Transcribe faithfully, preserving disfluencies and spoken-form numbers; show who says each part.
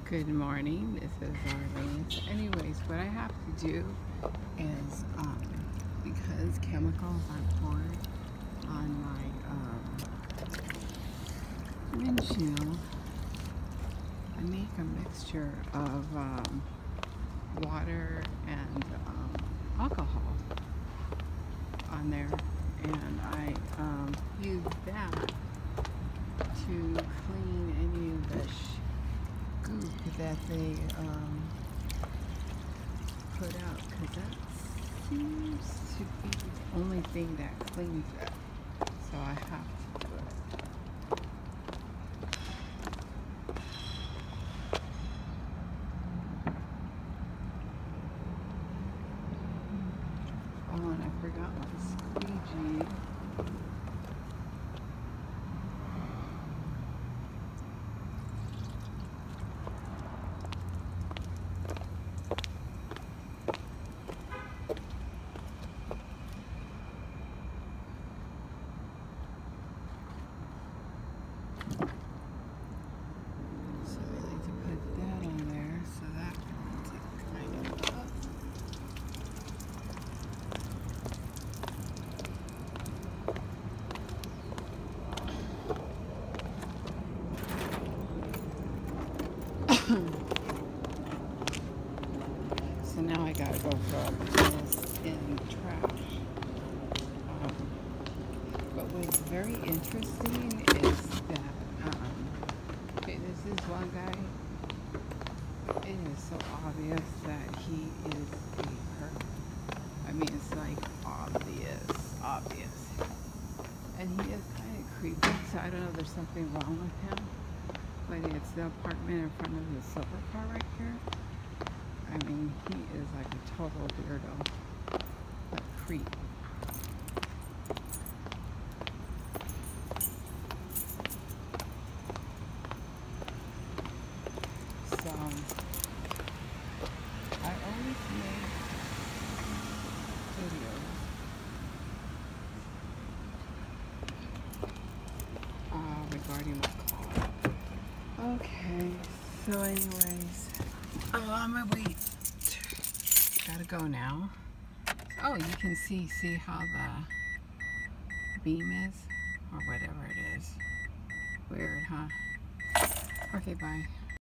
Speaker 1: Good morning, this is Arlene. So anyways, what I have to do is, um, because chemicals are poured on my um, windshield, I make a mixture of um, water and um, alcohol on there, and I um, use that to clean any of the goop that they um, put out, because that seems to be the only thing that cleans it, so I have to do it. Oh, and I forgot my squeegee. So now I gotta go throw this in the trash. Um, but what's very interesting is that, um, okay, this is one guy. It is so obvious that he is a perp. I mean, it's like obvious, obvious. And he is kind of creepy, so I don't know if there's something wrong with him. But it's the apartment in front of the silver car right here. I mean, he is like a total weirdo, a creep. So, I always make videos uh, regarding my car. Okay, so anyways, oh, on my way. Gotta go now. Oh, you can see, see how the beam is, or whatever it is. Weird, huh? Okay, bye.